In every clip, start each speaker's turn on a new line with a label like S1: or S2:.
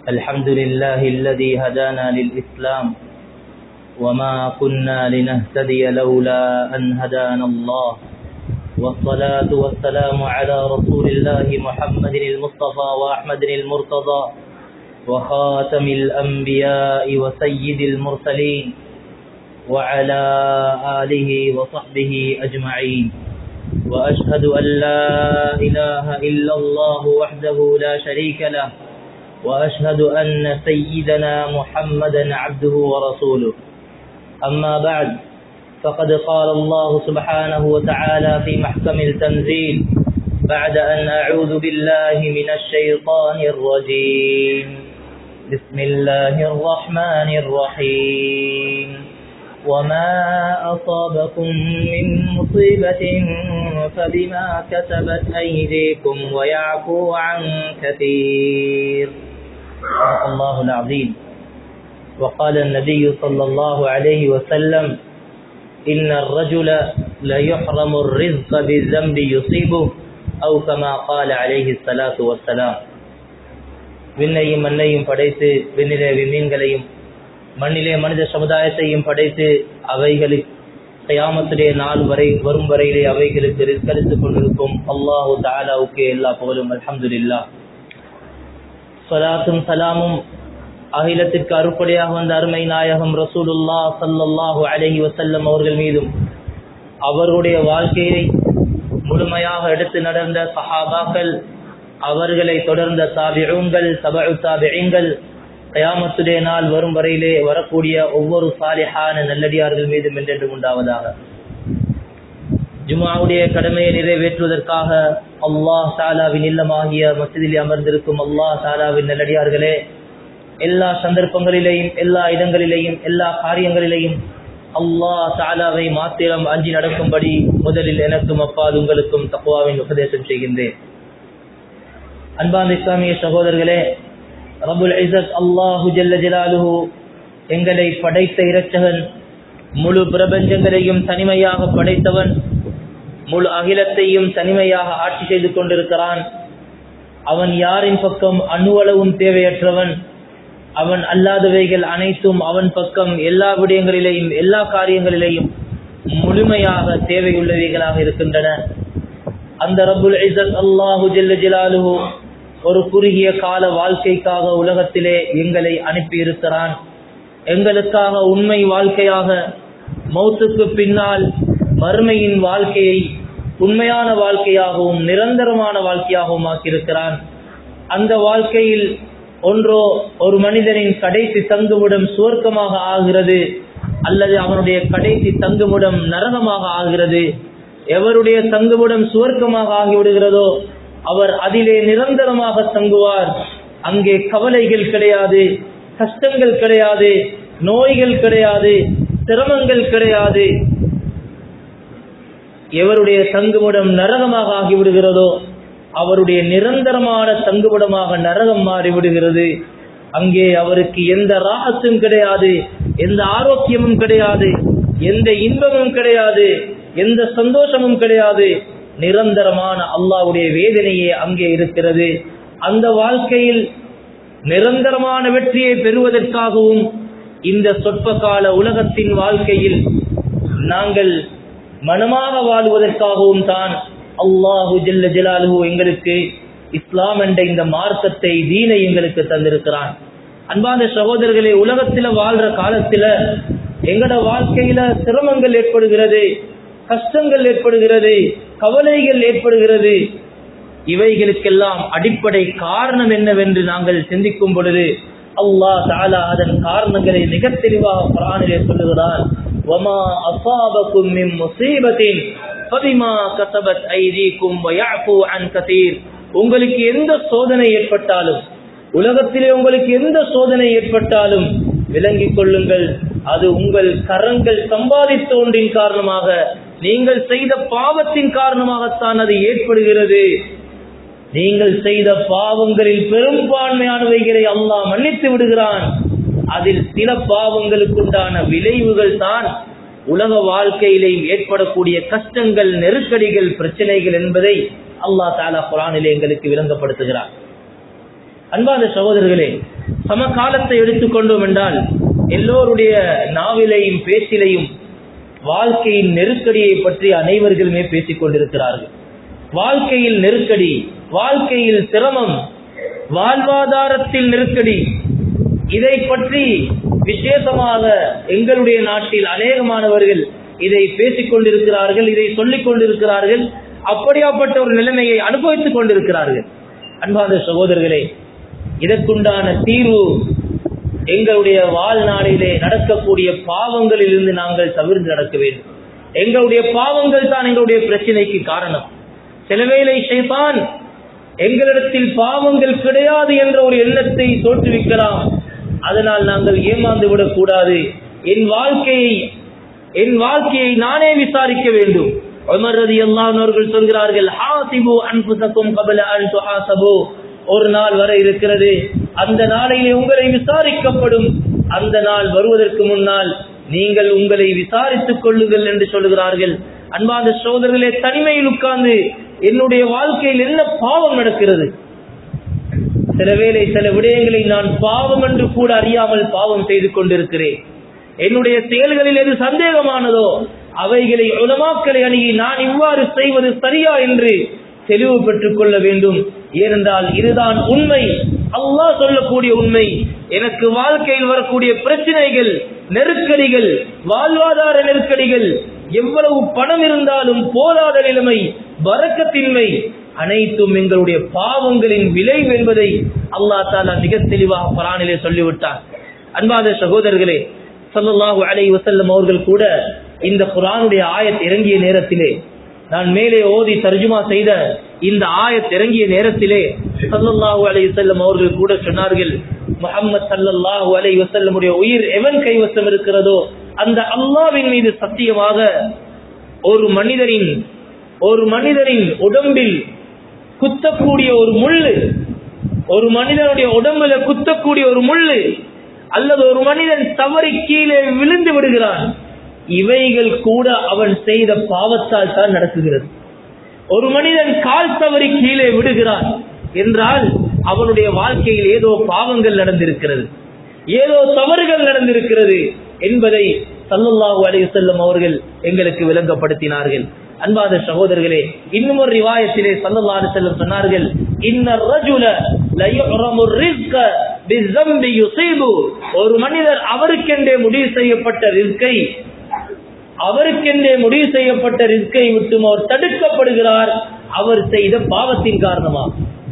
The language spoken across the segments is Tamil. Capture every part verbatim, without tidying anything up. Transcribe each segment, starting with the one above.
S1: الحمد لله الذي هدانا للإسلام وما كنا لنهتدي لولا أن هدانا الله، والصلاة والسلام على رسول الله محمد المصطفى وأحمد المرتضى وخاتم الأنبياء وسيد المرسلين وعلى آله وصحبه أجمعين. وأشهد أن لا إله إلا الله وحده لا شريك له، وأشهد أن سيدنا محمدا عبده ورسوله. أما بعد، فقد قال الله سبحانه وتعالى في محكم التنزيل بعد أن أعوذ بالله من الشيطان الرجيم: بسم الله الرحمن الرحيم. وما أصابكم من مصيبة فبما كسبت أيديكم ويعفو عن كثير. الله العظيم. وقال النبي صلى الله عليه وسلم: إن الرجل ليحرم الرزق بالذنب يصيبه، أو كما قال عليه الصلاة والسلام. விண்ணையும் மண்ணையும் படைத்து விண்ணிலே விண்மீன்களையும் மண்ணிலே மனித சமுதாயத்தையும் படைத்து அவைகளுக்கு கியாமத்துடைய நாள் வரை வரும் வரையிலே அவைகளுக்கு ரிஸ்களித்துக் கொண்டிருக்கும் அல்லாஹு தஆலாவுக்கு எல்லா புகழும். அல்ஹம்துலில்லாஹ். ஸலாத்தும் சலாமும் அகிலத்திற்கு அருப்படையாக வந்த அருமை நாயகம் ரசூலுல்லாஹ் ஸல்லல்லாஹு அலைஹி வஸல்லம் அவர்கள் மீதும், அவர்களுடைய வாழ்க்கையை முழுமையாக எடுத்து நடந்த சஹாபாக்கள், அவர்களை தொடர்ந்த தாபிஊன்கள், தபஉ தாபிஈன்கள், கியாமத்துடைய நாள் வரும் வரையிலே வரக்கூடிய ஒவ்வொரு சாலிஹான நல்லடியார்கள் மீதும் என்றென்று உண்டாவதாக. ஜும்ஆவுடைய கடமையை நிறைவேற்றுவதற்காக அல்லாஹ் தஆலாவின் இல்லமாகிய மஸ்ஜிதில் அமர்ந்திருக்கும் அல்லாஹ் தஆலாவின் நல்லடியார்களே, எல்லா சந்தர்ப்பங்களிலேயும் எல்லா இடங்களிலேயும் எல்லா காரியங்களிலேயும் அல்லாஹ் தஆலாவை மாத்திரம் அஞ்சி நடக்கும்படி முதலில் எனக்கும் அப்பால் உங்களுக்கும் தக்வாவின் உபதேசம் செய்கின்றேன். அன்பார்ந்த இஸ்லாமிய சகோதரர்களே, ரப்புல் இஸ்ஸத் அல்லாஹு ஜல்ல ஜலாலுஹு எங்களை படைத்த இரட்சகன், முழு பிரபஞ்சங்களையும் தனிமையாக படைத்தவன், முழு அகிலத்தையும் தனிமையாக ஆட்சி செய்து கொண்டிருக்கிறான். அவன் யாரின் பக்கம் அணுவளவும் தேவையற்றவன். அவன் அல்லாதவைகள் அனைத்தும் அவன் பக்கம் எல்லா விடயங்களிலேயும் எல்லா காரியங்களிலேயும் முழுமையாக தேவையுள்ளவைகளாக இருக்கின்றன. அந்த ரப்புல் இஸ்ஸத் அல்லாஹு ஜல்ல ஜலாலுஹு ஒரு குறுகிய கால வாழ்க்கைக்காக உலகத்திலே எங்களை அனுப்பியிருக்கிறான். எங்களுக்காக உண்மை வாழ்க்கையாக மௌத்துக்கு பின்னால் மறுமையின் வாழ்க்கையை உண்மையான வாழ்க்கையாகவும் நிரந்தரமான வாழ்க்கையாகவும் ஆக்கியிருக்கிறான். அந்த வாழ்க்கையில் ஒன்றோ ஒரு மனிதனின் கடைசி தங்குமிடம் சுவர்க்கமாக ஆகிறது, அல்லது அவனுடைய கடைசி தங்குமிடம் நரகமாக ஆகிறது. எவருடைய தங்குமிடம் சுவர்க்கமாக ஆகிவிடுகிறதோ அவர் அதிலே நிரந்தரமாக தங்குவார். அங்கே கவலைகள் கிடையாது, கஷ்டங்கள் கிடையாது, நோய்கள் கிடையாது, சிரமங்கள் கிடையாது. எவருடைய தங்குமிடம் நரகமாக ஆகிவிடுகிறதோ அவருடைய நிரந்தரமான தங்குமிடமாக நரகம் மாறிவிடுகிறது. அங்கே அவருக்கு எந்த ராஹத்தும் கிடையாது, எந்த ஆரோக்கியமும் கிடையாது, எந்த இன்பமும் கிடையாது, எந்த சந்தோஷமும் கிடையாது. நிரந்தரமான அல்லாஹ்வுடைய வேதனையே அங்கே இருக்கிறது. அந்த வாழ்க்கையில் நிரந்தரமான வெற்றியை பெறுவதற்காகவும் இந்த சொற்ப கால உலகத்தின் வாழ்க்கையில் நாங்கள் மனமாக வாழ்வதற்காகவும் தான் அல்லாஹு ஜல்ல ஜலாலுஹு எங்களுக்கு இஸ்லாம் என்ற இந்த மார்க்கத்தை, தீனை எங்களுக்கு தந்திருக்கிறான். அன்பான சகோதரர்களே, உலகத்தில் வாழ்ற காலத்தில் எங்களோட வாழ்க்கையில சிரமங்கள் ஏற்படுகிறது, கஷ்டங்கள் ஏற்படுகிறது, கவலைகள் ஏற்படுகிறது. இவைகளுக்கெல்லாம் அடிப்படை காரணம் என்னவென்று நாங்கள் சிந்திக்கும் பொழுது அல்லாஹ் தஆலா அதன் காரணங்களை மிக தெளிவாக குர்ஆனிலே சொல்லுகிறான். வமா அஸாபகும் மின் முஸீபத்தின் ஃபபிமா கஸபத் ஐதீகும் வயஃபு அன் கதீர். உங்களுக்கு எந்த சோதனை ஏற்பட்டாலும், உலகத்திலே உங்களுக்கு எந்த சோதனை ஏற்பட்டாலும் விளங்கிக் கொள்ளுங்கள், அது உங்கள் கரங்கள் சம்பாதித்த ஒன்றின் காரணமாக, நீங்கள் செய்த பாவத்தின் காரணமாகத்தான் அது ஏற்படுகிறது. நீங்கள் செய்த பாவங்களில் பெரும்பான்மையானவைகளை அல்லாஹ் மன்னித்து விடுகிறான். அதில் சில பாவங்களுக்குண்டான விளைவுகள் தான் உலக வாழ்க்கையிலே ஏற்படக்கூடிய கஷ்டங்கள், நெருக்கடிகள், பிரச்சனைகள் என்பதை அல்லாஹ் தஆலா குர்ஆனிலே எங்களுக்கு விளங்கப்படுத்துகிறார். அன்பான சகோதரர்களே, சமகாலத்தை எடுத்துக்கொண்டோம் என்றால் எல்லோருடைய நாவிலையும் பேச்சிலையும் வாழ்க்கையின் நெருக்கடியை பற்றி அனைவர்களுமே பேசிக் கொண்டிருக்கிறார்கள். வாழ்க்கையில் நெருக்கடி, வாழ்க்கையில் சிரமம், வாழ்வாதாரத்தில் நெருக்கடி, இதை பற்றி விசேஷமாக எங்களுடைய நாட்டில் அநேகமானவர்கள் இதை பேசிக் கொண்டிருக்கிறார்கள், இதை சொல்லிக் கொண்டிருக்கிறார்கள், அப்படியாப்பட்ட ஒரு நிலைமையை அனுபவித்துக் கொண்டிருக்கிறார்கள். அன்பான சகோதரர்களே, இதற்குண்டான தீர்வு எங்களுடைய வாழ்நாளிலே நடக்கக்கூடிய பாவங்களில் இருந்து நாங்கள் தவிர்த்து நடக்க வேண்டும். எங்களுடைய பாவங்கள் தான் எங்களுடைய பிரச்சனைக்கு காரணம். சிலவேளை ஷைத்தான் எங்களிடத்தில் பாவங்கள் கிடையாது என்ற ஒரு எண்ணத்தை தோற்றுவிக்கலாம். அதனால் நாங்கள் ஏமாந்து விடக் கூடாது. என் வாழ்க்கையை என் வாழ்க்கையை நானே விசாரிக்க வேண்டும். உமர் ரலியல்லாஹு அன்ஹு அவர்கள் சொல்கிறார்கள், ஹாசிபு அன்ஃபுஸக்கும் கப்ல அன் துஹாசபு. ஒரு நாள் வர இருக்கிறது, அந்த நாளையிலே உங்களை விசாரிக்கப்படும். அந்த நாள் வருவதற்கு முன்னால் நீங்கள் உங்களை விசாரித்துக் கொள்ளுங்கள் என்று சொல்லுகிறார்கள். அன்பான சகோதரர்களே, தனிமையில் உட்கார்ந்து என்னுடைய வாழ்க்கையில் என்ன பாவம் நடக்கிறது? சில வேளை சில விடயங்களை நான் பாவம் என்று கூட அறியாமல் பாவம் செய்து கொண்டிருக்கிறேன். என்னுடைய செயல்களில் எது சந்தேகமானதோ அவைகளை உலமாக்களை அணுகி நான் இவ்வாறு செய்வது சரியா என்று தெளிவு பெற்றுக் கொள்ள வேண்டும். ஏனென்றால் இதுதான் உண்மை, அல்லாஹ் சொல்லக்கூடிய உண்மை. எனக்கு வாழ்க்கையில் வரக்கூடிய பிரச்சனைகள், நெருக்கடிகள், வாழ்வாதார நெருக்கடிகள், எவ்வளவு பணம் இருந்தாலும் போதாத நிலைமை, பரக்கத்தின்மை, அனைத்தும் எங்களுடைய பாவங்களின் விளைவு என்பதை அல்லாஹ் தஆலா மிக தெளிவாக குர்ஆனிலே சொல்லிவிட்டார். அன்பான சகோதரர்களே, ஸல்லல்லாஹு அலைஹி வஸல்லம் அவர்கள் கூட இந்த குர்ஆனுடைய ஆயத் இறங்கிய நேரத்திலே, நான் மேலே ஓதி தர்ஜுமா செய்த இந்த ஆயத் இறங்கிய நேரத்திலே ஸல்லல்லாஹு அலைஹி வஸல்லம் அவர்கள் கூட சொன்னார்கள், முஹம்மது ஸல்லல்லாஹு அலைஹி வஸல்லமுடைய உயிர் எவன் கைவசம் இருக்கிறதோ அந்த அல்லாஹ்வின் மீது சத்தியமாக ஒரு மனிதரின் ஒரு மனிதரின் உடம்பில் குத்தக்கூடிய ஒரு முள்ளு, ஒரு மனிதனுடைய உடம்புல குத்தக்கூடிய ஒரு முள்ளு, அல்லது ஒரு மனிதன் தவறி கீழே விழுந்து விடுகிறான், இவைகள் கூட அவன் செய்த பாவத்தால் தான் நடக்குகிறது. ஒரு மனிதன் கால் தவறி கீழே விடுகிறான் என்றால் அவனுடைய வாழ்க்கையில் ஏதோ பாவங்கள் நடந்திருக்கிறது, ஏதோ தவறுகள் நடந்திருக்கிறது என்பதை ஸல்லல்லாஹு அலைஹி வஸல்லம் அவர்கள் எங்களுக்கு விளங்கப்படுத்தினார்கள். அன்பான சகோதரர்களே, இன்னும் ஒரு ரிவாயத்திலே ஸல்லல்லாஹு அலைஹி வஸல்லம் சொன்னார்கள், இன்னர் ரஜுல லயுரமு ரிஸ்க பிஸம்பி யுஸீபு. ஒரு மனிதர் அவருக்கென்றே முடிவு செய்யப்பட்ட ரிஸ்கை அவருக்கென்றே முடிவு செய்யப்பட்ட ரிஸ்கை விட்டும் அவர் தடுக்கப்படுகிறார், அவர் செய்த பாவத்தின் காரணமாக.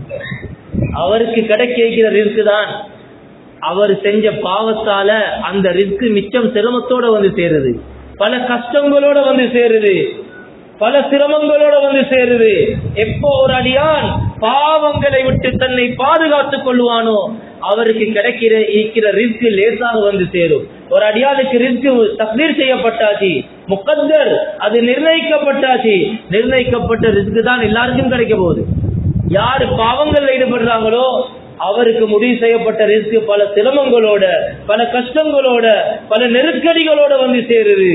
S1: அவருக்கு கிடைக்கிற ரிஸ்க் தான் அவர் செஞ்ச பாவத்தால அந்த ரிஸ்க் மிச்சம் சிரமத்தோட வந்து சேருது, பல கஷ்டங்களோட வந்து சேருது, பல சிரமங்களோட வந்து சேருது. எப்போ ஒரு அடியான் பாவங்களை விட்டு தன்னை பாதுகாத்துக் கொள்வானோ அவருக்கு கிடைக்கிற இருக்கிற ரிஸ்க் லேசாக வந்து சேரும். ஒரு அடியானுக்கு ரிஸ்க் தக்தீர் செய்யப்பட்டாச்சு, முகத்தர் அது நிர்ணயிக்கப்பட்டாச்சு, நிர்ணயிக்கப்பட்ட ரிஸ்க் தான் எல்லாருக்கும் கிடைக்க போகுது. யாரு பாவங்கள் ஈடுபடுறாங்களோ அவருக்கு முடிவு செய்யப்பட்ட ரிஸ்க் பல சிரமங்களோட, பல கஷ்டங்களோட, பல நெருக்கடிகளோட வந்து சேருது.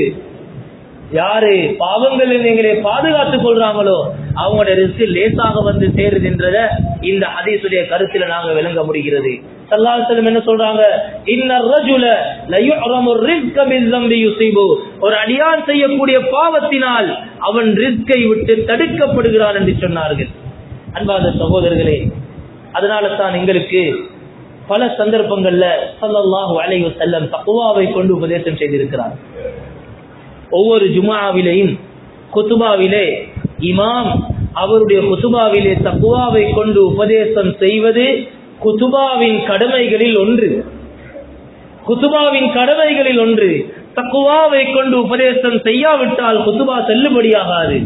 S1: யாரு பாவங்கள் எங்களை பாதுகாத்துக் கொள்றாங்களோ அவங்களோட ரிஸ்க் லேசாக வந்து சேருதுன்றத இந்த ஹதீஸுடைய கருத்துல நாங்க விளங்க முடிகிறது. ஸல்லல்லாஹு அலைஹி வஸல்லம் என்ன சொல்றாங்க, இன்னர் ரஜுல லயுரமு ரிஸ்க பிஸம்பி யுஸீபு. ஒரு அடியான் செய்யக்கூடிய பாவத்தினால் அவன் ரிஸ்கை விட்டு தடுக்கப்படுகிறான் என்று சொன்னார்கள். அன்பான சகோதரர்களே, அதனால தான் எங்களுக்கு பல சந்தர்ப்பங்கள்ல ஸல்லல்லாஹு அலைஹி வஸல்லம் தக்வாவை கொண்டு உபதேசம் செய்திருக்கிறார். ஒவ்வொரு ஜும்ஆவிலேயும் குதுபாவிலே இமாம் அவருடைய குதுபாவிலே தக்வாவை கொண்டு உபதேசம் செய்வது குதுபாவின் கடமைகளில் ஒன்று. குதுபாவின் கடமைகளில் ஒன்று. தக்வாவை கொண்டு உபதேசம் செய்யாவிட்டால் குதுபா செல்லுபடியாகாது.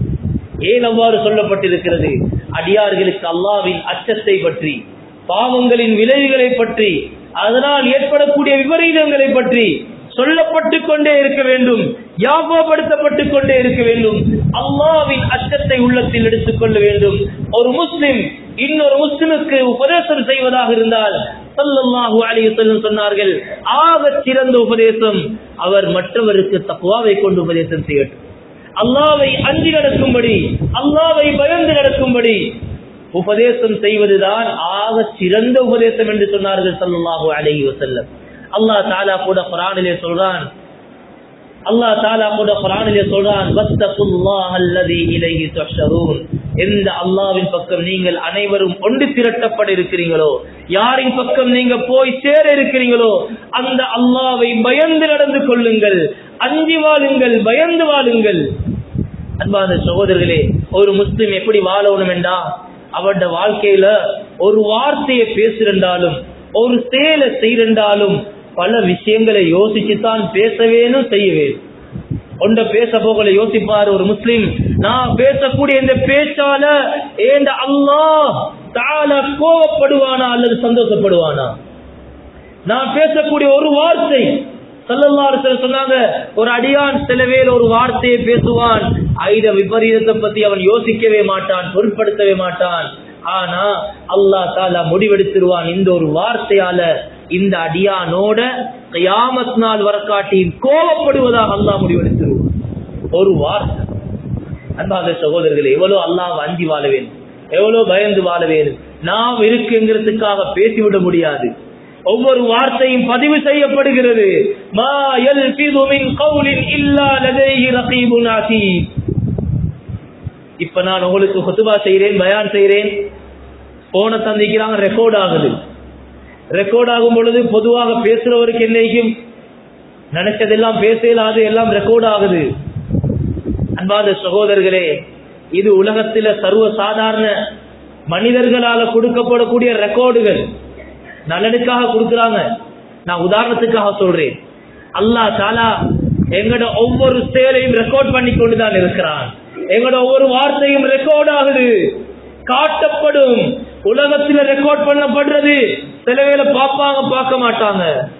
S1: ஏன் அவ்வாறு சொல்லப்பட்டிருக்கிறது? அடியார்களுக்கு அல்லாஹ்வின் அச்சத்தை பற்றி, பாவங்களின் விளைவுகளை பற்றி, அதனால் ஏற்படக்கூடிய விபரீதங்களை பற்றி சொல்லப்பட்டு கொண்டே இருக்க வேண்டும், ஞாபகப்படுத்தப்பட்டுக் கொண்டே இருக்க வேண்டும். அல்லாஹ்வின் அச்சத்தை உள்ளத்தில் எடுத்துக் கொள்ள வேண்டும். ஒரு முஸ்லிம் இன்னொரு முஸ்லிமுக்கு உபதேசம் செய்வதாக இருந்தால் ஸல்லல்லாஹு அலைஹி வஸல்லம் சொன்னார்கள், ஆக சிறந்த உபதேசம் அவர் மற்றவருக்கு தக்வாவை கொண்டு உபதேசம் செய்யட்டும், அல்லாஹ்வை அஞ்சி நடக்கும்படி, அல்லாஹ்வை பயந்து நடக்கும்படி. உபதேசம் செய்வதுதான் ஆக சிறந்த உபதேசம் என்று சொன்னார்கள் ஸல்லல்லாஹு அலைஹி வஸல்லம். அல்லாஹ் தஆலா கூட குர்ஆனிலே சொல்றான் அல்லாஹ் தஆலா கூட குர்ஆனிலே சொல்றான் வத்தகுல்லாஹல்லதி இலைஹி துஹ்ஷரூன். எந்த அல்லாஹ்வின் பக்கம் நீங்கள் அனைவரும் ஒன்று திரட்டப்பட இருக்கிறீங்களோ, யாரின் பக்கம் நீங்க போய் சேர இருக்கிறீங்களோ அந்த அல்லாஹ்வை பயந்து நடந்து கொள்ளுங்கள், அஞ்சி வாழுங்கள், பயந்து வாழுங்கள். அன்பான சகோதரர்களே, ஒரு முஸ்லிம் எப்படி வாழணும் என்றா அவருடைய வாழ்க்கையில ஒரு வார்த்தையை பேசுறாலும் ஒரு செயலை செய்யறாலும் பல விஷயங்களை யோசிச்சுதான் பேச வேணும், செய்ய வேணும். ஒன்ற பேச போகல யோசிப்பார் ஒரு முஸ்லிம், நான் பேசக்கூடிய இந்த பேச்சால ஏண்ட அல்லாஹ் தஆலா கோபப்படுவானா அல்லது சந்தோஷப்படுவானா? நான் பேசக்கூடிய ஒரு வார்த்தை, ஸல்லல்லாஹு அலைஹி வஸல்லம் சொன்னாங்க, ஒரு அடியான் சிலவேளை ஒரு வார்த்தையை பேசுவான், ஐத விபரீதத்தை பத்தி அவன் யோசிக்கவே மாட்டான், பொருட்படுத்தவே மாட்டான். ஆனா அல்லாஹ் தஆலா முடிவெடுத்துருவான், இந்த ஒரு வார்த்தையால இந்த அடியானோட கியாமத் நாள் வரக்காட்டி கோபப்படுவதாக அல்லாஹ் முடிவெடுத்துருவான். ஒரு வார்த்தை. அன்பான சகோதரர்களே, எவ்வளவு அல்லாஹ் அஞ்சி வாழ வேண்டும், எவ்வளவு பயந்து வாழ வேண்டும். நாம் இருக்குங்கிறதுக்காக பேசிவிட முடியாது. ஒவ்வொரு வார்த்தையும் பதிவு செய்யப்படுகிறது. மா யல்ஃபிது மின் கௌலின் இல்லா லதைஹி ரகீபுன் அதீத். இப்ப நான் உங்களுக்கு குத்பா செய்றேன், பயான் செய்றேன், போன தந்திக்கிறாங்க, ரெக்கார்ட் ஆகுது. ரெக்கார்ட் ஆகும் பொழுது பொதுவாக பேசுறவருக்கு என்னைக்கும் நினைச்சதெல்லாம் பேசலாது, எல்லாம் ரெக்கார்ட் ஆகுது. அன்பாத சகோதரர்களே, இது உலகத்தில சர்வ சாதாரண மனிதர்களால கொடுக்கப்படக்கூடிய ரெக்கார்டுகள். நல்லதுக்காக கொடுக்கிறாங்க. நான் உதாரணத்துக்காக சொல்றேன். அல்லாஹ் தஆலா எங்கட ஒவ்வொரு செயலையும் ரெக்கார்ட் பண்ணி கொண்டுதான் இருக்கிறான். எங்கட ஒவ்வொரு வார்த்தையும் ரெக்கார்ட் ஆகுது, காட்டப்படும். உலகத்துல ரெக்கார்ட் பண்ணப்படுறது. சில வேளை பார்ப்பாங்க, பார்க்க மாட்டாங்க.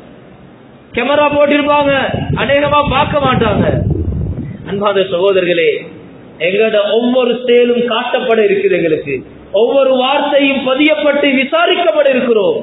S1: கேமரா போட்டிருப்பாங்க, அநேகமா பார்க்க மாட்டாங்க. அன்பாத சகோதரர்களே, எங்கட ஒவ்வொரு செயலும் காட்டப்பட இருக்குது. எங்களுக்கு ஒவ்வொரு வார்த்தையும் பதியப்பட்டு விசாரிக்கப்பட இருக்கிறோம்.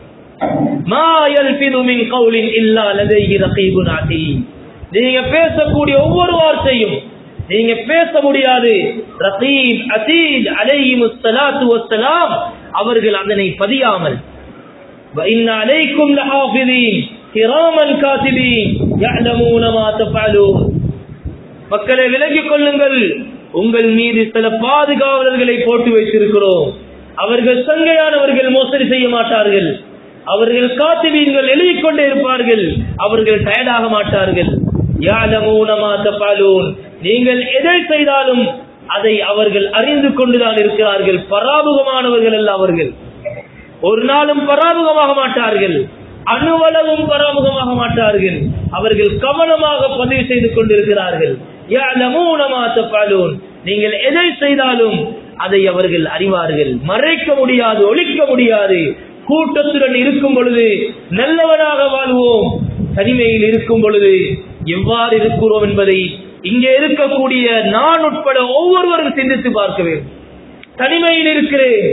S1: மா யல்ஃபிது மின் கௌலின் இல்லா லதைஹி ரகீபுன் அதீத். நீங்க பேசக்கூடிய ஒவ்வொரு வார்த்தையும் நீங்க பேச முடியாது. ரகீப் அதீத் அலைஹிமுஸ் ஸலாத்து வஸ்ஸலாம் அவர்கள் அதனை பதியாமல். வ இன்ன அலைக்கும் லஹாஃபிதீன் கிராமன் காத்திபீன் யஅலமூன மா தஃஅலூன். மக்களை விலகிக் கொள்ளுங்கள், உங்கள் மீது சில பாதுகாவலர்களை போட்டு வைத்திருக்கிறோம். அவர்கள் சங்கையானவர்கள், மோசடி செய்ய மாட்டார்கள். அவர்கள் காத்திபீன்கள், எழுதிக் கொண்டே இருப்பார்கள். அவர்கள் டயர்டாக மாட்டார்கள். யஅலமூன மா தஃஅலூன். நீங்கள் எதை செய்தாலும் அதை அவர்கள் அறிந்து கொண்டுதான் இருக்கிறார்கள். பராமுகமானவர்கள் அல்ல அவர்கள். ஒரு நாளும் பராமுகமாக மாட்டார்கள், அணுவளவும் பராமுகமாக மாட்டார்கள். அவர்கள் கவனமாக பதிவு செய்து கொண்டிருக்கிறார்கள். யஅலமூன மா தஃஅலூன். நீங்கள் எதை செய்தாலும் அதை அவர்கள் அறிவார்கள். மறைக்க முடியாது, ஒளிக்க முடியாது. கூட்டத்துடன் இருக்கும் பொழுது நல்லவனாக வாழ்வோம், தனிமையில் இருக்கும் பொழுது எவ்வாறு இருக்கிறோம் என்பதை இங்கே இருக்கக்கூடிய நான் உட்பட ஒவ்வொருவரும் சிந்தித்து பார்க்க வேண்டும். தனிமையில் இருக்கிறேன்,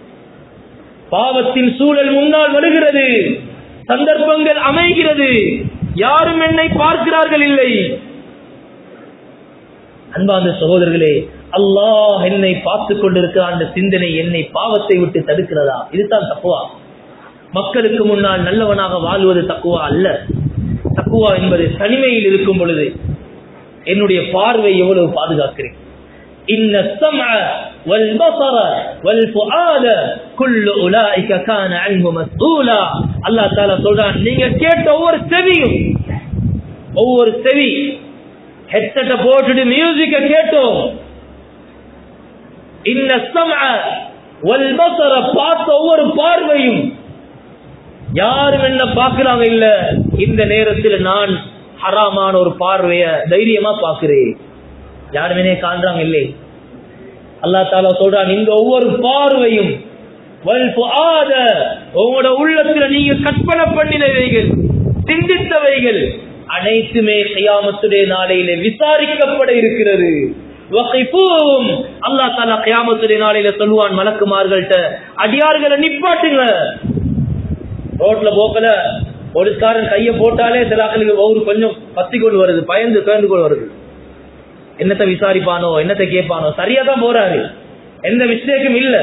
S1: பாவத்தின் சூழல் முன்னால் வருகிறது, சந்தர்ப்பங்கள் அமைகிறது, யாரும் என்னை பார்க்கிறார்கள் இல்லை. அன்பார்ந்த சகோதரர்களே, அல்லாஹ் என்னை பார்த்துக் கொண்டிருக்கிற அந்த சிந்தனை என்னை பாவத்தை விட்டு தடுக்கிறதா? இதுதான் தக்குவா. மக்களுக்கு முன்னால் நல்லவனாக வாழ்வது தக்குவா அல்ல. தக்குவா என்பது தனிமையில் இருக்கும் பொழுது என்னுடைய பார்வை எவ்வளவு பாதுகாக்கிறேன். இன்ன ஸம்அ வல் பஸர வல் ஃபுஆத குல்லு உலாயிக கான அன்ஹு மஸ்ஊலா. அல்லாஹ் தஆலா சொல்றான், நீங்க கேட்ட ஒவ்வொரு செவியும், ஒவ்வொரு செவி ஹெட்செட்டை போட்டுட்டு மியூசிக்க கேட்டோம். இன்ன ஸம்அ வல் பஸர, பார்த்த ஒவ்வொரு பார்வையும், யாரும் என்ன பார்க்கிறாங்க இல்ல, இந்த நேரத்தில் நான் ஹராமான ஒரு பார்வைய தைரியமா பார்க்கிறேன், யாரும் என்ன காண்றாங்க இல்லை. அல்லாஹ் தஆலா சொல்றான், இந்த ஒவ்வொரு பார்வையும் வல் ஃபுஆத, உங்களோட உள்ளத்துல நீங்க கற்பனை பண்ணினவைகள், சிந்தித்தவைகள் அனைத்துமே கியாமத்துடைய நாளையிலே விசாரிக்கப்பட இருக்கிறது. வகிஃபூஹும், அல்லாஹ் தஆலா கியாமத்துடைய நாளையில சொல்வான் மலக்குமார்கள்ட்ட, அடியார்களை நிப்பாட்டுங்க. ரோட்ல போக்கல போலீஸ்காரன் கையை போட்டாலே சிலாக்களுக்கு ஒவ்வொரு கொஞ்சம் பத்தி கொண்டு வருது, பயந்து கேந்து கொண்டு வருது. என்னத்தை விசாரிப்பானோ, என்னத்தை கேட்பானோ, சரியா தான் போறாரு, எந்த மிஸ்டேக்கும் இல்ல.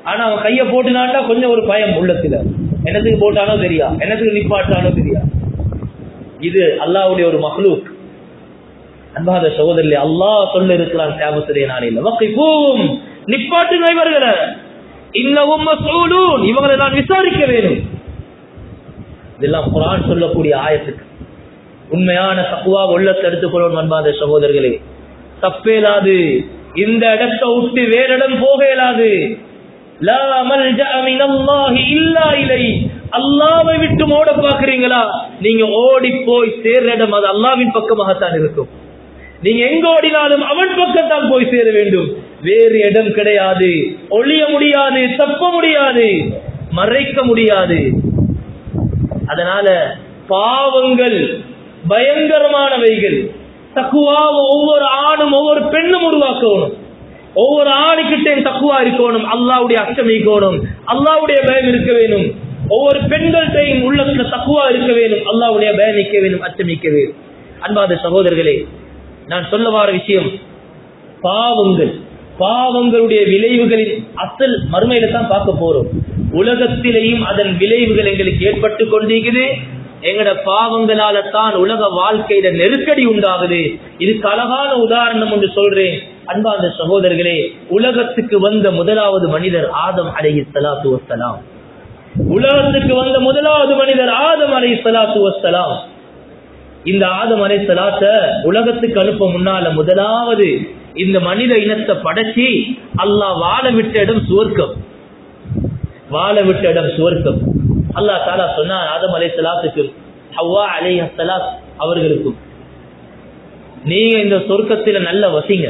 S1: ஆனா அவன் கைய போட்டுனான்டா கொஞ்சம் ஒரு பயம் உள்ளத்துல, என்னத்துக்கு போட்டானோ தெரியா, என்னத்துக்கு நிப்பாட்டானோ தெரியா. இது அல்லாஹ்வுடைய ஒரு மக்லூக். அன்பாத சகோதரர்களே, அல்லாஹ் சொல்ல இருக்கிறான் கியாமத்துடைய நாளையில, வகிஃபூஹும், நிப்பாட்டுங்க இவர்களை, இன்னஹும் மஸ்ஊலூன், இவங்களை நான் விசாரிக்க வேண்டும். இதெல்லாம் குர்ஆன் சொல்லக்கூடிய ஆயத்துக்கு. உண்மையான தக்வா உள்ளத்தை எடுத்துக்கொள்வோம். அன்பாத சகோதரர்களே, தப்பேலாது, இந்த இடத்தை விட்டு வேற இடம் போக இயலாது. லா மல்ஜஅ மினல்லாஹி இல்லா இலை, அல்லாஹ்வை விட்டு ஓட பாக்குறீங்களா, நீங்க ஓடி போய் சேர்ற இடம் அது அல்லாஹ்வின் பக்கமாகத்தான் இருக்கும். நீங்க எங்க ஓடினாலும் அவன் பக்கம் தான் போய் சேர வேண்டும், வேறு இடம் கிடையாது. ஒளிய முடியாது, தப்ப முடியாது, மறைக்க முடியாது. அதனால பாவங்கள் பயங்கரமானவைகள். தக்குவாவை ஒவ்வொரு ஆணும் ஒவ்வொரு பெண்ணும் உருவாக்கணும். ஒவ்வொரு ஆணுக்கிட்டே தக்குவா இருக்கணும், அல்லாஹ்வுடைய அச்சம் இருக்கணும், அல்லாஹ்வுடைய பயம் இருக்க வேணும். ஒவ்வொரு பெண்கள்கிட்டையும் உள்ளத்துல தக்குவா இருக்க வேணும், அல்லாஹ்வுடைய பயம் இருக்க வேணும், அச்சம் இருக்க வேணும். அன்பாத சகோதரர்களே, நான் சொல்ல வார விஷயம் பாவங்கள். பாவங்களுடைய விளைவுகளின் அசல் மறுமையில தான் பார்க்க போறோம். உலகத்திலேயும் அதன் விளைவுகள் எங்களுக்கு ஏற்பட்டு கொண்டிருக்குது. எங்கட பாவங்களால தான் உலக வாழ்க்கையில நெருக்கடி உண்டாகுது. இதுக்கு அழகான உதாரணம் ஒன்று சொல்றேன். அன்பார்ந்த சகோதரர்களே, உலகத்துக்கு வந்த முதலாவது மனிதர் ஆதம் அலைஹிஸ்ஸலாத்து வஸ்ஸலாம். உலகத்துக்கு வந்த முதலாவது மனிதர் ஆதம் அலைஹிஸ்ஸலாத்து வஸ்ஸலாம். இந்த ஆதம் அலைஹிஸ்ஸலாத்த உலகத்துக்கு அனுப்ப முன்னால முதலாவது இந்த மனித இனத்தை படைச்சி அல்லாஹ் வாழ விட்ட இடம் சுவர்க்கம். வாழ விட்ட இடம் சுவர்க்கம். அல்லாஹ் தஆலா சொன்னார் ஆதம் அலைஹிஸ்ஸலாத்துக்கும் ஹவ்வா அலைஹிஸ்ஸலாம் அவர்களுக்கும், நீங்க இந்த சொர்க்கத்துல நல்ல வசிங்க.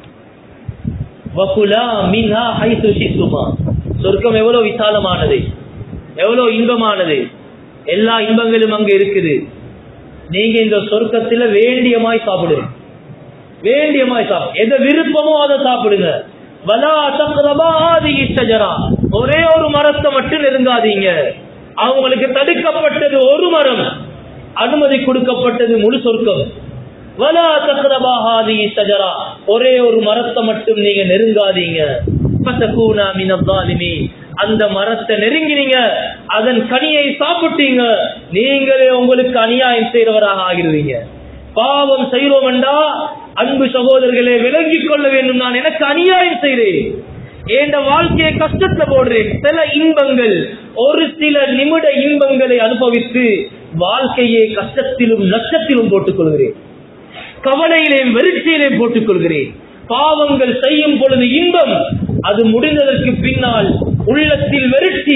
S1: வகுலா மின்ஹா ஹைது ஷித்துமா, சொர்க்கம் எவ்வளவு விசாலமானது, எவ்வளவு இன்பமானது, எல்லா இன்பங்களும் அங்க இருக்குது. நீங்க இந்த சொர்க்கத்துல வேண்டியமாய் சாப்பிடுங்க, வேண்டியமாய் சாப்பிடு, எதை விருப்பமோ அதை சாப்பிடுங்க. வலா தக்ரபா ஹாதிஹி ஷஜரா, ஒரே ஒரு மரத்தை மட்டும் நெருங்காதீங்க. அவங்களுக்கு தடுக்கப்பட்டது ஒரு மரம், அனுமதி கொடுக்கப்பட்டது முழு சொர்க்கம். வலா தக்ரபா ஹாதிஹி ஷஜரா, ஒரே ஒரு மரத்தை மட்டும் நீங்க நெருங்காதீங்க. ஃபதகூனா மினல் ஸாலிமீன், அந்த மரத்தை நெருங்கினீங்க, அதன் கனியை சாப்பிட்டீங்க, நீங்களே உங்களுக்கு அநியாயம் செய்றவராக ஆகிடுவீங்க. பாவம் செய்றோம் என்றா அன்பு சகோதரர்களே விளங்கிக் கொள்ள வேண்டும், நான் எனக்கு அநியாயம் செய்றேன், என் வாழ்க்கையை கஷ்டத்தை போடுறேன். சில இன்பங்கள், ஒரு சில நிமிட இன்பங்களை அனுபவித்து வாழ்க்கையை கஷ்டத்திலும் நஷ்டத்திலும் போட்டுக் கொள்கிறேன், கவலையிலேயும் வெறுச்சியிலேயும் போட்டுக் கொள்கிறேன். பாவங்கள் செய்யும் பொழுது இன்பம், அது முடிந்ததற்கு பின்னால் உள்ளத்தில் வெறுச்சி,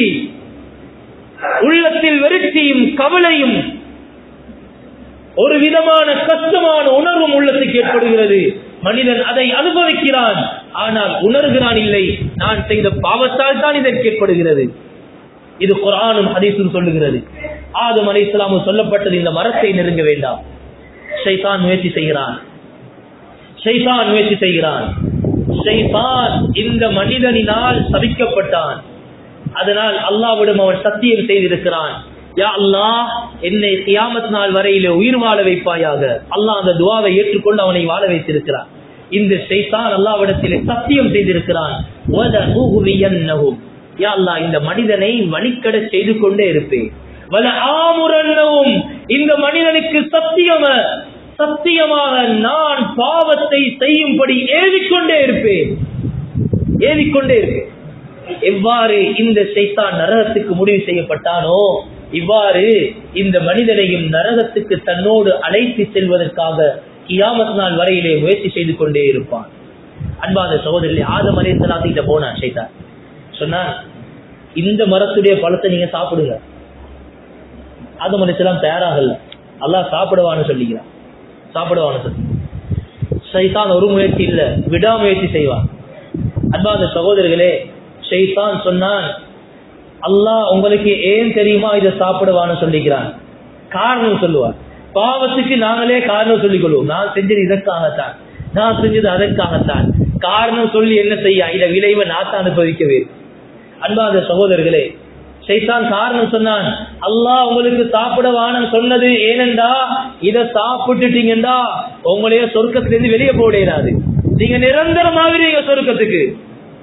S1: உள்ளத்தில் வெறுச்சியும் கவலையும் ஒரு விதமான கஷ்டமான உணர்வும் உள்ளத்துக்கு ஏற்படுகிறது. மனிதன் அதை அனுபவிக்கிறான், ஆனால் உணர்கிறான் இல்லை, நான் செய்த பாவத்தால் தான் இதற்கு ஏற்படுகிறது. இது குர்ஆனும் ஹதீஸும் சொல்லுகிறது. ஆதம் அலைஹிஸ்ஸலாம் சொல்லப்பட்டது, இந்த மரத்தை நெருங்க வேண்டாம். ஷைத்தான் முயற்சி செய்கிறான், ஷைத்தான் முயற்சி செய்கிறான். ஷைத்தான் இந்த மனிதனினால் சபிக்கப்பட்டான். அதனால் அல்லாஹ்விடம் அவன் சத்தியம் செய்திருக்கிறான், யா அல்லாஹ், என்னை கியாமத் நாள் வரையிலே உயிர் வாழ வைப்பாயாக. அல்லாஹ் அந்த துஆவை ஏற்றுக்கொண்டு அவனை வாழ வைத்திருக்கிறான். இந்த ஷைத்தான் அல்லாஹ்விடத்திலே சத்தியம் செய்திருக்கிறான், வலஉஹ்வியன்னஹும், யா அல்லாஹ், இந்த மனிதனை வழிகட செய்து கொண்டே இருப்பேன். வல ஆமுரன்னஹும், இந்த மனிதனுக்கு சத்தியம சத்தியமாக நான் பாவத்தை செய்யும்படி ஏவிக்கொண்டே இருப்பேன், ஏவிக்கொண்டே இருப்பேன். எவ்வாறு இந்த ஷைத்தான் நரகத்துக்கு முடிவு செய்யப்பட்டானோ, இவ்வாறு இந்த மனிதனையும் நரகத்துக்கு தன்னோடு அழைத்து செல்வதற்காக கியாமத் நாள் வரையிலே முயற்சி செய்து கொண்டே இருப்பான். அன்பான சகோதரர்களே, ஆதம் அலைஹிஸ்ஸலாம் கிட்ட போனான் ஷைத்தான், சொன்னான், இந்த மரத்துடைய பழத்தை நீங்க சாப்பிடுங்க. ஆதம் அலைஹிஸ்ஸலாம் தயாராகல, அல்லாஹ் சாப்பிடுவான்னு சொல்லிக்கிறான், சாப்பிடுவான்னு சொல்லி. ஷைத்தான் ஒரு முயற்சி இல்ல, விடாமுயற்சி செய்வான். அன்பான சகோதரர்களே, ஷைத்தான் சொன்னான், அல்லாஹ் உங்களுக்கு ஏன் தெரியுமா இதை சாப்பிடுவான்னு சொல்லிக்கிறான். காரணம் சொல்லுவான். பாவத்துக்கு நாங்களே காரணம் சொல்லிக் கொள்வோம், நான் செஞ்சது இதற்காகத்தான், நான் செஞ்சது அதற்காகத்தான். காரணம் சொல்லி என்ன செய்ய, இத விளைவை நான் அனுபவிக்கவே. அன்பான சகோதரர்களே, ஷைத்தான் காரணம் சொன்னான், அல்லாஹ் உங்களுக்கு சாப்பிடவான்னு சொன்னது ஏனென்றா, இதை சாப்பிட்டுட்டீங்கடா உங்களைய சொர்க்கத்திலிருந்து வெளியே போடாது, நீங்க நிரந்தரமாகிறீங்க சொர்க்கத்துக்கு.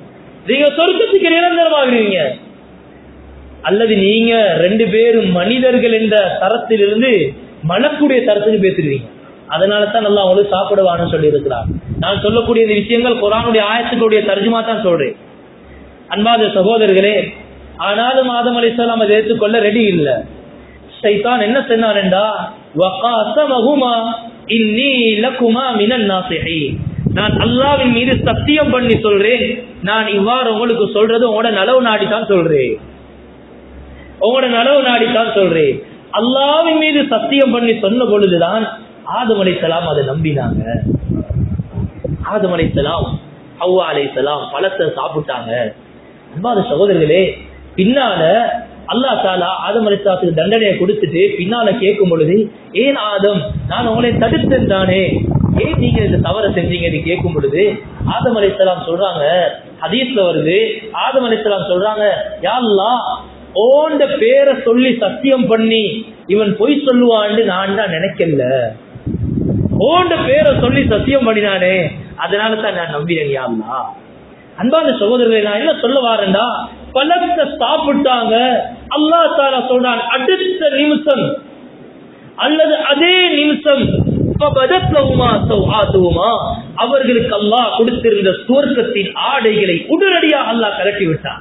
S1: நீங்க சொர்க்கத்துக்கு நிரந்தரமாகிறீங்க. அல்லது நீங்க ரெண்டு பேரும் மனிதர்கள் என்ற தரத்திலிருந்து மலக்குடைய தரத்துக்கு பேசுறீங்க. அதனால தான் நல்லா அவங்களுக்கு சாப்பிடுவான்னு சொல்லி இருக்கிறார். நான் சொல்லக்கூடிய இந்த விஷயங்கள் குர்ஆனுடைய ஆயத்துக்களுடைய தர்ஜுமா தான் சொல்றேன். அன்பாத சகோதரர்களே, ஆனாலும் ஆதம் அலைஹிஸ்ஸலாம் அதை ஏற்றுக்கொள்ள ரெடி இல்ல. ஷைத்தான் என்ன சொன்னான்டா, வகாஸமஹுமா இன்னி லகுமா மினன் நாஸிஹீன், நான் அல்லாஹ்வின் மீது சத்தியம் பண்ணி சொல்றேன், நான் இவ்வாறு உங்களுக்கு சொல்றது உங்களோட நலவு நாடி தான் சொல்றேன், உங்களோட நலவு நாடி தான் சொல்றேன். அல்லாஹ்வின் மீது சத்தியம் பண்ணி சொன்ன பொழுதுதான் ஆதம் அலைஹிஸ்ஸலாம் அதை நம்பினாங்க. ஆதம் அலைஹிஸ்ஸலாம் ஹவ்வா அலைஹிஸ்ஸலாம் பழத்தை சாப்பிட்டாங்க. அன்பான சகோதரர்களே, பின்னால அல்லாஹ் தஆலா ஆதம் அலைஹிஸ்ஸலாத்துக்கு தண்டனையை கொடுத்துட்டு பின்னால கேட்கும் பொழுது, ஏன் ஆதம் நான் உங்களை தடுத்தேன் தானே, ஏன் நீங்க இந்த தவறை செஞ்சீங்கன்னு கேட்கும் பொழுது ஆதம் அலைஹிஸ்ஸலாம் சொல்றாங்க, ஹதீஸ்ல வருது, ஆதம் அலைஹிஸ்ஸலாம் சொல்றாங்க, யா அல்லாஹ் ஓண்ட பேரை சொல்லி சத்தியம் பண்ணி இவன் பொய் சொல்லுவான்னு நான் தான் நினைக்கல, ஓண்ட பேரை சொல்லி சத்தியம் பண்ணினானே அதனால தான் நான் நம்பினேன் யா அல்லாஹ். அன்பான சகோதரர்களை, நான் என்ன சொல்ல வாரேன்டா, பழத்தை சாப்பிட்டாங்க. அல்லாஹ் தஆலா சொல்றான், அடுத்த நிமிஷம் அல்லது அதே நிமிஷம் அவர்களுக்கு அல்லாஹ் கொடுத்திருந்த சுவர்க்கத்தின் ஆடைகளை உடனடியாக அல்லாஹ் கலட்டி விட்டான்.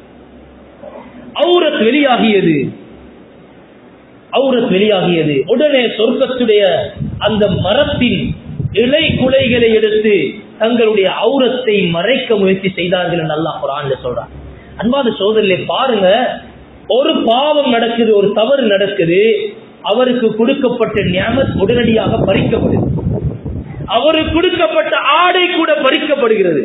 S1: அவுரத் வெளியாகியது, அவுரத் வெளியாகியது. உடனே சொர்க்கத்துடைய அந்த மரத்தின் இலை குலைகளை எடுத்து தங்களுடைய அவுரத்தை மறைக்க முயற்சி செய்தார்கள் என்று அல்லாஹ் குர்ஆன்ல சொல்றான். அன்பான சகோதரர்களே, பாருங்க, ஒரு பாவம் நடக்குது, ஒரு தவறு நடக்குது, அவருக்கு கொடுக்கப்பட்ட நியமத் உடனடியாக பறிக்கப்படுது, அவருக்கு கொடுக்கப்பட்ட ஆடை கூட பறிக்கப்படுகிறது.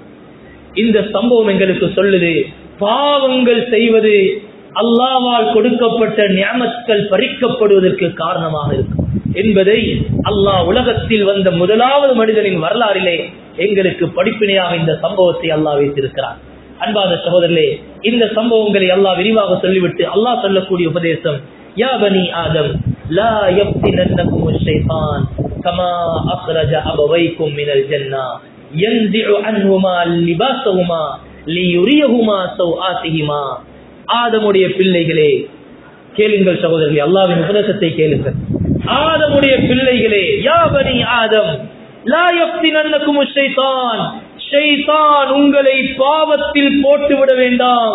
S1: இந்த சம்பவம் எங்களுக்கு சொல்லுது, பாவங்கள் செய்வது அல்லாஹ்வால் கொடுக்கப்பட்ட நியமத்கள் பறிக்கப்படுவதற்கு காரணமாக இருக்கும் என்பதை அல்லாஹ் உலகத்தில் வந்த முதலாவது மனிதனின் வரலாறிலே எங்களுக்கு படிப்பினையாக இந்த சம்பவத்தை அல்லாஹ் வைத்திருக்கிறார். அன்பான சகோதரர்களே, இந்த சம்பவங்களை அல்லாஹ் விரிவாக சொல்லிவிட்டு அல்லாஹ் சொல்லக்கூடிய உபதேசம், யா பனி ஆதம் லா யஃப்தினன்னகுமுஷ் ஷைத்தான் கமா அக்ரஜ அபவைக்கும் மினல் ஜன்னா யன்ஸிஉ அன்ஹுமா லிபாஸஹுமா லியுரியஹுமா சௌஆத்திஹிமா. ஆதமுடைய பிள்ளைகளே கேளுங்கள் சகோதரர்களே, அல்லாஹ்வின் உபதேசத்தை கேளுங்கள். ஆதமுடைய பிள்ளைகளே, யா பனி ஆதம் லா யஃப்தினன்னகுமுஷ் ஷைத்தான், ஷைத்தான் உங்களை பாவத்தில் போட்டுவிட வேண்டாம்,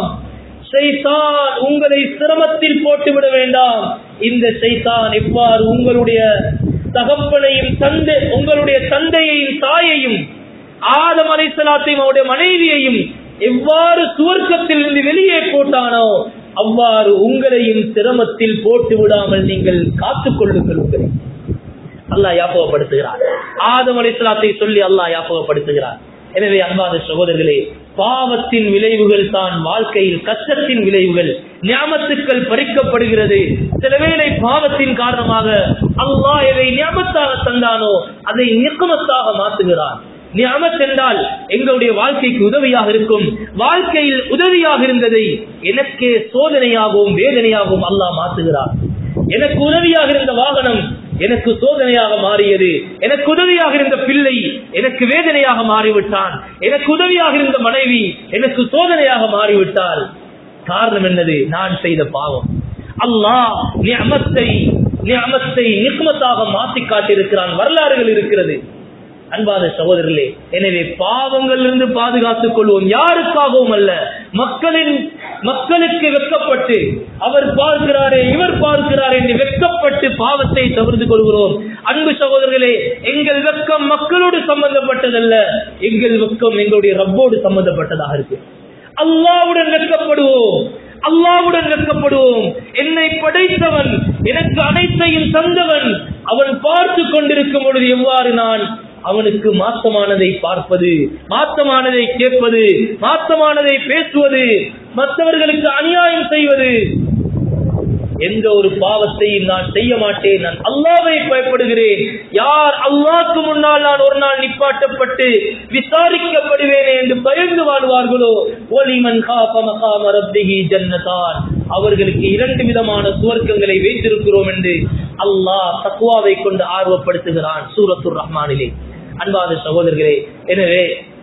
S1: ஷைத்தான் உங்களை சிரமத்தில் போட்டுவிட வேண்டாம். இந்த ஷைத்தான் எவ்வாறு உங்களுடைய தகப்பனையும் தந்தை உங்களுடைய தந்தையையும் தாயையும் ஆதம் அலைஹிஸ்ஸலாத்தையும் அவருடைய மனைவியையும் எவ்வாறு சுவர்க்கத்தில் இருந்து வெளியே போட்டானோ அவ்வாறு உங்களையும் சிரமத்தில் போட்டு விடாமல் நீங்கள் காத்துக் கொள்ளுங்கள். உங்களை அல்லாஹ் ஞாபகப்படுத்துகிறார். ஆதம் அலைஹிஸ்ஸலாத்தை சொல்லி அல்லாஹ் ஞாபகப்படுத்துகிறார். எனவே அன்பான சகோதரர்களே, பாவத்தின் விளைவுகள் தான் வாழ்க்கையில் கஷ்டத்தின் விளைவுகள். நியமத்துக்கள் பறிக்கப்படுகிறது. சில வேளை பாவத்தின் காரணமாக அல்லாஹ் எதை நியமத்தாக தந்தானோ அதை நிக்மத்தாக மாற்றுகிறான். நியமத் என்றால் எங்களுடைய வாழ்க்கைக்கு உதவியாக இருக்கும். வாழ்க்கையில் உதவியாக இருந்ததை எனக்கே சோதனையாகவும் வேதனையாகவும் அல்லாஹ் மாற்றுகிறார். எனக்கு உதவியாக இருந்த வாகனம் எனக்கு சோதனையாக மாறியது, எனக்கு உதவியாக இருந்த பிள்ளை எனக்கு வேதனையாக மாறிவிட்டான், எனக்கு உதவியாக இருந்த மனைவி எனக்கு சோதனையாக மாறிவிட்டால் காரணம் என்னது? நான் செய்த பாவம். அல்லாஹ் நிஅமத்தை நிஅமத்தை நிக்மத்தாக மாற்றி காட்டியிருக்கிறான். வரலாறுகள் இருக்கிறது. அன்பான சகோதரர்களே, எனவே பாவங்களிலிருந்து பாதுகாத்துக் கொள்வோம். யாருக்காகவும் அல்ல, மக்களின் மக்களுக்கு வெட்கப்பட்டு அவர் பார்க்கிறாரே இவர் பார்க்கிறார் என்று வெட்கப்பட்டு பாவத்தை தவிர்த்து கொள்கிறோம். அன்பு சகோதரர்களே, எங்கள் வெட்கம் மக்களோடு சம்பந்தப்பட்டதல்ல, எங்கள் வெட்கம் எங்களுடைய ரப்போடு சம்பந்தப்பட்டதாக இருக்கு. அல்லாஹ்வுடன் வெட்கப்படுவோம், அல்லாஹ்வுடன் வெட்கப்படுவோம். என்னை படைத்தவன், எனக்கு அனைத்தையும் தந்தவன், அவன் பார்த்து கொண்டிருக்கும் பொழுது எவ்வாறு நான் அவனுக்கு மாற்றமானதை பார்ப்பது, மாற்றமானதை கேட்பது, மாற்றமானதை பேசுவது, மற்றவர்களுக்கு அநியாயம் செய்வது, எந்த ஒரு பாவத்தையும் நான் செய்ய மாட்டேன். நான் அல்லாஹ்வை பயப்படுகிறேன். யார் அல்லாஹ்க்கு முன்னால் நான் ஒரு நாள் நிப்பாட்டப்பட்டு விசாரிக்கப்படுவேன் என்று பயந்து வாழ்வார்களோ, ஒலிமன் காஃப மகாம ரப்பிஹி ஜன்னதான், அவர்களுக்கு இரண்டு விதமான சுவர்க்கங்களை வைத்திருக்கிறோம் என்று அல்லாஹ் தக்வாவை கொண்டு ஆர்வப்படுத்துகிறான் சூரத்துர் ரஹ்மானிலே. அன்பான சகோதரர்களே, எனவே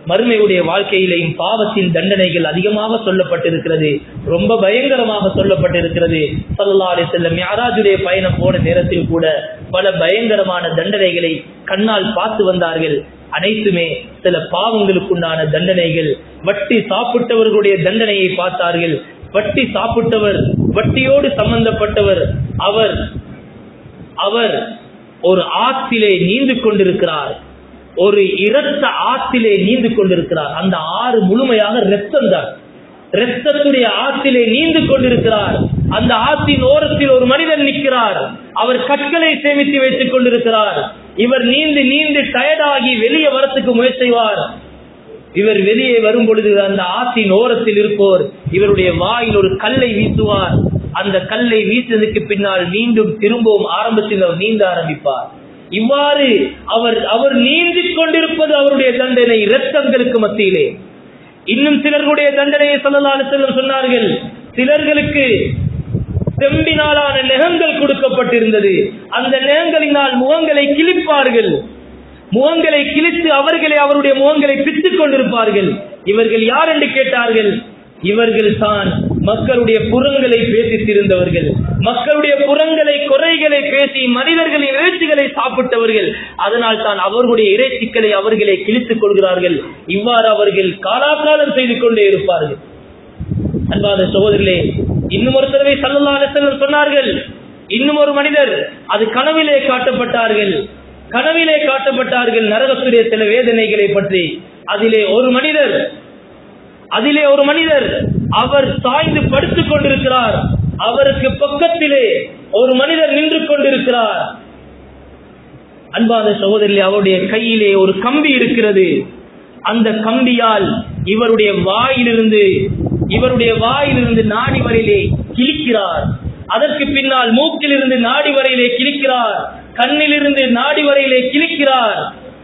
S1: மறுமையுடைய வாழ்க்கையிலேயும் பாவத்தின் தண்டனைகள் அதிகமாக சொல்லப்பட்டிருக்கிறது, ரொம்ப பயங்கரமாக சொல்லப்பட்டிருக்கிறது. ஸல்லல்லாஹு அலைஹி வஸல்லம் மிஅராஜுடைய பயணம் போன நேரத்தில் கூட பல பயங்கரமான தண்டனைகளை கண்ணால் பார்த்து வந்தார்கள். அனைத்துமே சில பாவங்களுக்குண்டான தண்டனைகள். வட்டி சாப்பிட்டவர்களுடைய தண்டனையை பார்த்தார்கள். வட்டி சாப்பிட்டவர், வட்டியோடு சம்பந்தப்பட்டவர், அவர் அவர் ஒரு ஆற்றிலே நீந்து கொண்டிருக்கிறார், ஒரு இரத்த ஆற்றிலே நீந்து கொண்டிருக்கிறார். அந்த ஆறு முழுமையாக இரத்தம் தான். இரத்தத்துடைய ஆற்றிலே நீந்து கொண்டிருக்கிறார். அந்த ஆற்றின் ஓரத்தில் ஒரு மனிதன் நிற்கிறார். அவர் கற்களை சேமித்து வைத்துக் கொண்டிருக்கிறார். இவர் நீந்து நீந்து டயர்டாகி வெளியே வரத்துக்கு முயற்சி செய்வார். இவர் வெளியே வரும் பொழுது அந்த ஆற்றின் ஓரத்தில் இருப்போர் இவருடைய வாயில் ஒரு கல்லை வீசுவார். அந்த கல்லை வீசியதுக்கு பின்னால் மீண்டும் திரும்பவும் ஆரம்பத்தில் அவர் நீந்த ஆரம்பிப்பார். இவ்வாறு அவர் அவர் நீந்தி கொண்டிருப்பது அவருடைய தண்டனை இரத்தங்களுக்கு மத்தியிலே. இன்னும் சிலர்களுடைய தண்டனையை ஸல்லல்லாஹு அலைஹி வஸல்லம் சொன்னார்கள். சிலர்களுக்கு செம்பினாலான நெகங்கள் கொடுக்கப்பட்டிருந்தது. அந்த நெகங்களினால் முகங்களை கிழிப்பார்கள். முகங்களை கிழித்து அவர்களை அவருடைய முகங்களை பித்துக் கொண்டிருப்பார்கள். இவர்கள் யார் என்று கேட்டார்கள். இவர்கள் தான் மக்களுடைய புறங்களை பேசித்திருந்தவர்கள், மக்களுடைய புறங்களை குறைகளை பேசி மனிதர்களின் இறைச்சிகளை சாப்பிட்டவர்கள். அதனால் தான் அவர்களுடைய இறைச்சிகளை அவர்களை கிழித்துக் கொள்கிறார்கள். இவ்வாறு அவர்கள் காலாகாலம் செய்து கொண்டே இருப்பார்கள். அன்பான சகோதரர்களே, இன்னும் ஒரு தடவை ஸல்லல்லாஹு அலைஹி வஸல்லம் சொன்னார்கள், இன்னும் ஒரு மனிதர் அது கனவிலே காட்டப்பட்டார்கள் கனவிலே காட்டப்பட்டார்கள் நரகத்துடைய சில வேதனைகளை பற்றி. அதிலே ஒரு மனிதர் அதிலே ஒரு மனிதர் அவர் சாய்ந்து படுத்துக் கொண்டிருக்கிறார். அவருக்கு பக்கத்திலே ஒரு மனிதர் நின்று கொண்டிருக்கிறார். அன்பான சகோதரர்களே, அவருடைய கையிலே ஒரு கம்பி இருக்கிறது. அந்த கம்பியால் இவருடைய வாயிலிருந்து இவருடைய வாயிலிருந்து நாடி வரையிலே கிழிக்கிறார். அதற்கு பின்னால் மூக்கிலிருந்து நாடி வரையிலே கிழிக்கிறார். கண்ணிலிருந்து நாடி வரையிலே கிழிக்கிறார்.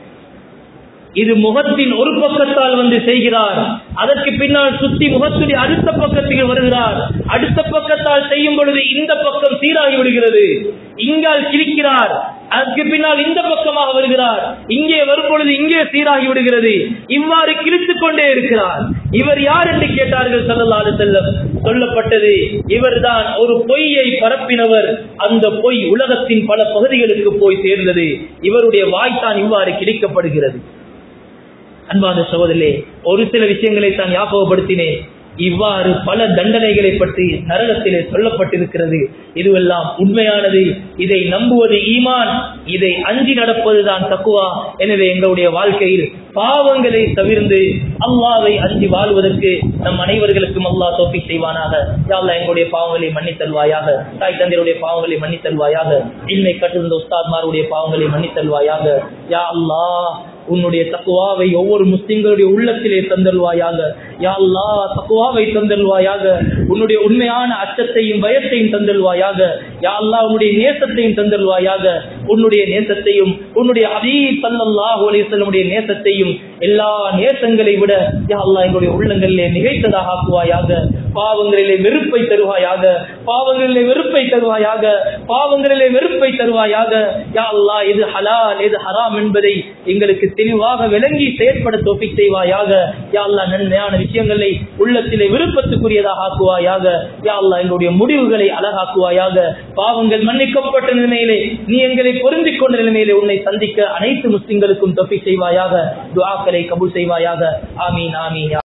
S1: இது முகத்தின் ஒரு பக்கத்தால் வந்து செய்கிறார். அதற்கு பின்னால் சுத்தி முகத்துடைய அடுத்த பக்கத்துக்கு வருகிறார். அடுத்த பக்கத்தால் செய்யும் பொழுது இந்த பக்கம் சீராகி விடுகிறது. இங்கால் கிழிக்கிறார். அதற்கு பின்னால் இந்த பக்கமாக வருகிறார். இங்கே வரும் பொழுது இங்கே சீராகி விடுகிறது. இவ்வாறு கிழித்துக் கொண்டே இருக்கிறார். இவர் யார் என்று கேட்டார்கள் ஸல்லல்லாஹு அலைஹி வஸல்லம். சொல்லப்பட்டது, இவர்தான் ஒரு பொய்யை பரப்பினவர். அந்த பொய் உலகத்தின் பல பகுதிகளுக்கு போய் சேர்ந்தது. இவருடைய வாய்த்தான் இவ்வாறு கிழிக்கப்படுகிறது. அன்பான சகோதரர்களே, ஒரு சில விஷயங்களை தான் ஞாபகப்படுத்தினேன். இவ்வாறு பல தண்டனைகளை பற்றி நரகத்திலே சொல்லப்பட்டிருக்கிறது. இதுவெல்லாம் உண்மையானது. இதை நம்புவது ஈமான், இதை அஞ்சி நடப்பதுதான் தக்குவா. எனவே எங்களுடைய வாழ்க்கையில் பாவங்களை தவிர்த்து அல்லாஹ்வை அஞ்சி வாழ்வதற்கு நம் அனைவர்களுக்கும் அல்லாஹ் தௌஃபீக் செய்வானாக. யா அல்லாஹ், எங்களுடைய பாவங்களை மன்னித்தல்வாயாக. தாய் தந்தையுடைய பாவங்களை மன்னித்தல்வாயாக. இல்மை கற்றிருந்த உஸ்தாத்மாருடைய பாவங்களை மன்னித்தல்வாயாக. யா அல்லாஹ், உன்னுடைய தக்குவாவை ஒவ்வொரு முஸ்லிம்களுடைய உள்ளத்திலே தந்தல்வாயாக. யா அல்லாஹ், தக்குவாவை தந்தல்வாயாக. உன்னுடைய உண்மையான அச்சத்தையும் பயத்தையும் தந்தல்வாயாக. யா அல்லாஹ், உன்னுடைய நேசத்தையும் தந்தல்வாயாக. உன்னுடைய நேசத்தையும் உன்னுடைய ஹபீப் ஸல்லல்லாஹு அலைஹி வஸல்லம் நேசத்தையும் எல்லா நேசங்களை விட யா அல்லாஹ் எங்களுடைய உள்ளங்களிலே நிகழ்த்ததாக ஆக்குவாயாக. பாவங்களிலே வெறுப்பை தருவாயாக. பாவங்களிலே வெறுப்பை தருவாயாக. பாவங்களிலே வெறுப்பை தருவாயாக. யா அல்லாஹ், இது ஹலால் இது ஹராம் என்பதை எங்களுக்கு தெளிவாக விளங்கி செயற்பட தௌஃபீக் செய்வாயாக. யா அல்லாஹ், நன்மையான விஷயங்களை உள்ளத்திலே விருப்பத்துக்குரியதாக ஆக்குவாயாக. யா அல்லாஹ், எங்களுடைய முடிவுகளை அழகாக்குவாயாக. பாவங்கள் மன்னிக்கப்பட்ட நிலைமையிலே நீ எங்களை பொருந்திக் கொண்ட நிலைமையிலே உன்னை சந்திக்க அனைத்து முஸ்லிம்களுக்கும் தௌஃபீக் செய்வாயாக. துஆக்களை கபூல் செய்வாயாக. ஆமீன் ஆமீன்.